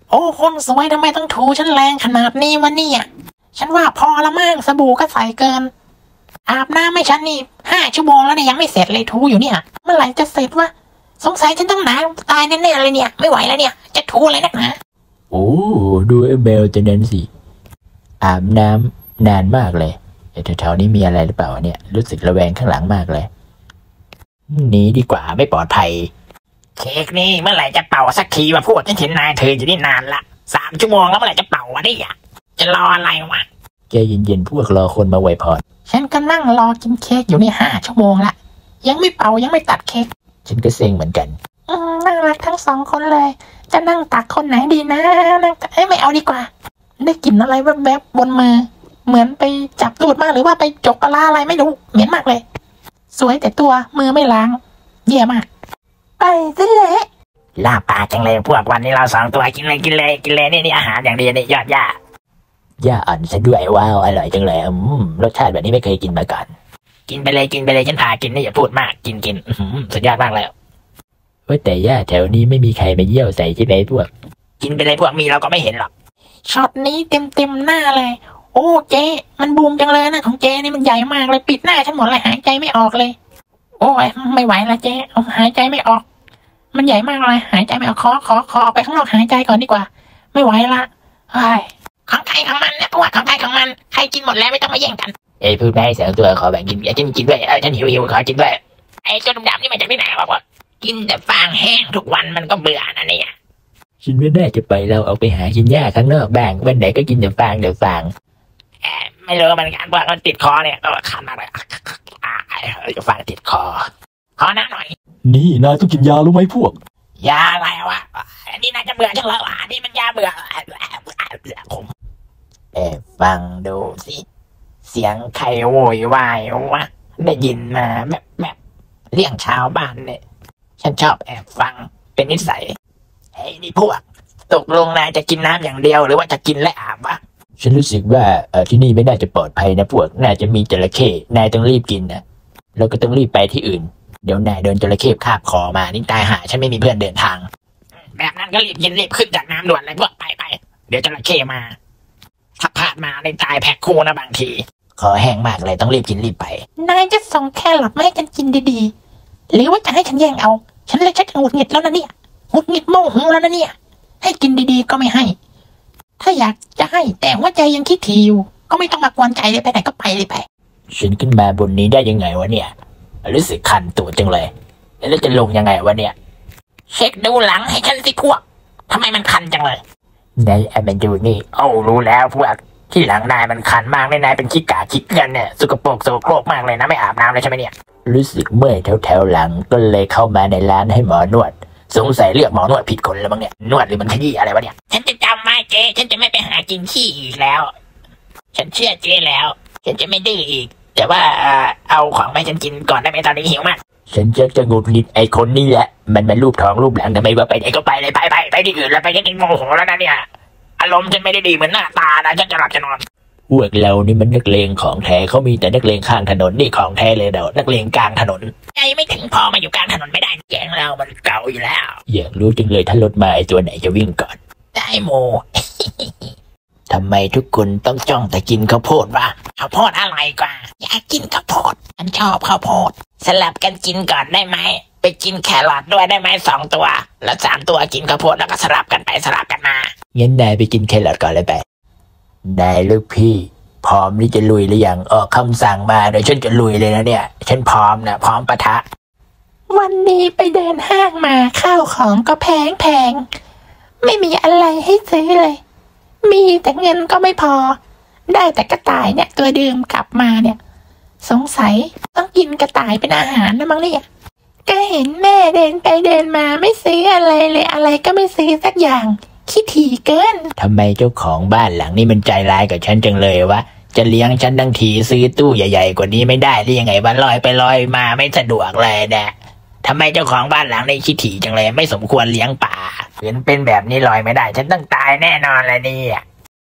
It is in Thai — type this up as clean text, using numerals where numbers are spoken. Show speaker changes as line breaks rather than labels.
โอ้คนสวยทำไมต้องถูฉันแรงขนาดนี้วะเนี่ยฉันว่าพอละมั่งสบู่ก็ใส่เกินอาบน้ำให้ฉันนี่5 ชั่วโมงแล้วเนี่ยยังไม่เสร็จเลยถูอยู่เนี่ยเมื่อไหร่จะเสร็จวะสงสัยฉันต้องหนาตายแน่ๆเลยเนี่ยไม่ไหวแล้วเนี่ยจะถูอะไรนักหนา
โอ้ดูไอ้เบลตัวนั้นสิอาบน้ำนานมากเลยแถวๆนี้มีอะไรหรือเปล่าเนี่ยรู้สึกระแวงข้างหลังมากเลยหนีดีกว่าไม่ปลอดภัย
เค้กนี่เมื่อไหร่จะเป่าสักทีมาพูดฉันเห็นนายเธออยู่นี่นานละ3 ชั่วโมงแล้วเมื่อไหร่จะเป่าวะเนี่ยจะรออะไรวะ
ใจเย็นๆพวกรอคนมาไวพร
ฉันก็นั่งรอกินเค้กอยู่นี่5 ชั่วโมงละยังไม่เป่ายังไม่ตัดเค้ก
ฉันก็เซ็งเหมือนกัน
น่ารักทั้ง2 คนเลยจะนั่งตักคนไหนดีนะนั่งไม่เอาดีกว่าได้กลิ่นอะไรแวบๆบนมือเหมือนไปจับตูดมากหรือว่าไปจกปลาอะไรไม่รู้เหม็นมากเลยสวยแต่ตัวมือไม่ล้างแย่มากไปซะเลย
ลาปากจังเลยพวกวันนี้เรา2 ตัวกินเลยนี่อาหารอย่างดีนี่ยอดย่า
อ่อนซะด้วยว้าวอร่อยจังเลยรสชาติแบบนี้ไม่เคยกินมาก่อน
กินไปเลยฉันพากินนี่อย่าพูดมากกินสุดยอดมากแล้ว
แต่ย่าแถวนี้ไม่มีใครมาเยี่ยวใส่ใช่ไหมพวก
กินไปเลยพวกมีเราก็ไม่เห็นหรอก
ช็อตนี้เต็มหน้าเลยโอ้เจ๊มันบูมจังเลยนะของเจ๊นี่มันใหญ่มากเลยปิดหน้าฉันหมดเลยหายใจไม่ออกเลยโอ้ยไม่ไหวละเจ๊หายใจไม่ออกมันใหญ่มากเลยหายใจไม่ออกขอออกไปข้างนอกหายใจก่อนดีกว่าไม่ไหวละของใครของมันนะพวกของใครของมันใครกินหมดแล้วไม่ต้องมาแย่งกัน
พูดได้2 ตัวขอแบ่งกินฉันกินด้วยฉันหิวขอกินด้วย
ไอ้ตัวดำๆนี่มาจากที่ไหนวะกินแต่ฟางแห้งทุกวันมันก็เบื่อนะเนี่ย
ฉันไม่ได้จะไปเราเอาไปหากินหญ้าข้างนอกบ้างวันไหนก็กินแต่ฟาง
ไม่รู้มันการว่ามันติดคอเนี่ยก็คันมากเลยฟางติดคอหน้าหน่อย
นี่นายต้องกินยารู้ไหมพวก
ยาอะไรวะอันนี้น่าจะเบื่อจังเลยนี่มันยาเบื่อผม
ฟังดูสิ
เสียงใครโวยวายวะได้ยินมาแบบเรื่องชาวบ้านเนี่ยฉันชอบแอบฟังเป็นนิสัยเฮ้ยนี่พวกตกลงนายจะกินน้ำอย่างเดียวหรือว่าจะกินและอาบวะ
ฉันรู้สึกว่าที่นี่ไม่น่าจะปลอดภัยนะพวกน่าจะมีจระเข้นายต้องรีบกินนะแล้วก็ต้องรีบไปที่อื่นเดี๋ยวนายโดนจระเข้คาบคอมานี่ตายหาฉันไม่มีเพื่อนเดินทาง
แบบนั้นก็รีบกินรีบขึ้นจากน้ำด่วนเลยพวกไปเดี๋ยวจระเข้มาถ้าพลาดมาในตายแพ็คคู่นะบางที
ขอแห้งมากเลยต้องรีบกินรีบไป
นายจะส่งแครอทมาให้ฉันกินดีๆหรือว่าจะให้ฉันแย่งเอาฉันเลยชักหงุดหงิดแล้วนะเนี่ยหงุดหงิดโมโหแล้วนะเนี่ยให้กินดีๆก็ไม่ให้ถ้าอยากจะให้แต่ว่าใจยังคิดถี่อยู่ก็ไม่ต้องมากวนใจเลยไปไหนก็ไปเลยไป
ฉันขึ้นมาบนนี้ได้ยังไงวะเนี่ยรู้สึกคันตัวจังเลยแล้วจะลงยังไงวะเนี่ย
เช็คดูหลังให้ฉันสิพวกทำไมมันคันจังเลย
นายมันดูนี่
รู้แล้วพวกที่หลังนายมันคันมากเลยนายเป็นขี้กาขี้เกลือนเนี่ยสกปรกโสโครกมากเลยนะไม่อาบน้ำเลยใช่ไหมเนี่ย
รู้สึกเมื่อยแถวหลังก็เลยเข้ามาในร้านให้หมอนวดสงสัยเลือกหมอนวดผิดคนแล้วมั้งเนี่ยนวดหรือมันขยี้อะไรวะเนี่ย
ฉันจะจำไม่เจ๊ฉันจะไม่ไปหากินขี้อีกแล้วฉันเชื่อเจ๊แล้วฉันจะไม่ดื้ออีกแต่ว่าเอาของไปฉันกินก่อนได้ไหมตอนนี้หิวมาก
ฉันจะงุดหงิดไอ้คนนี้แหละมันมารูปท้องรูปหลังทำไมวะไปไหนก็ไปเลย
ไปที่อื่นแล้วไปฉันโมโหแล้วนะเนี่ยอารมณ์ฉันไม่ได้ดีเหมือนหน้าตานะฉันจะหลับจะนอน
พวกเรานี่มันนักเลงของแท้เขามีแต่นักเลงข้างถนนนี่ของแท้เลยเดี๋ยวนักเลงกลางถนน
ใจไม่ถึงพอมาอยู่กลางถนนไม่ได้แกงเรามันเก่าอยู่แล้ว
อยากรู้จังเลยถ้ารถมาไอ้ตัวไหนจะวิ่งก่อน
ได้โม
ทำไมทุกคนต้องจ้องแต่กินข้าวโพดวะ
ข้าวโพดอร่อยกว่าอยากกินข้าวโพดฉันชอบข้าวโพดสลับกันกินก่อนได้ไหมไปกินแครอทด้วยได้ไหม2 ตัวแล้ว3 ตัวกินข้าวโพดแล้วก็สลับกันไปสลับกันมา
งั้นนายไปกินแครอทก่อนเลยไปนายลูกพี่พร้อมที่จะลุยหรือยังออกคำสั่งมาเดี๋ยวฉันจะลุยเลยนะเนี่ยฉันพร้อมนะพร้อมปะทะ
วันนี้ไปเดินห้างมาข้าวของก็แพงไม่มีอะไรให้ซื้อเลยมีแต่เงินก็ไม่พอได้แต่กระต่ายเนี่ยตัวเดิมกลับมาเนี่ยสงสัยต้องกินกระต่ายเป็นอาหารนะมั้งเนี่ยก็เห็นแม่เดินไปเดินมาไม่ซื้ออะไรเลยอะไรก็ไม่ซื้อสักอย่างขี้ถี่เกิน
ทำไมเจ้าของบ้านหลังนี้มันใจร้ายกับฉันจังเลยวะจะเลี้ยงฉันทั้งทีซื้อตู้ใหญ่ๆกว่านี้ไม่ได้หรือยังไงวะลอยไปลอยมาไม่สะดวกเลยนะทำไมเจ้าของบ้านหลังนี้ขี้ถี่จังเลยไม่สมควรเลี้ยงป่าเห็นเป็นแบบนี้ลอยไม่ได้ฉันต้องตายแน่นอนเลยนี่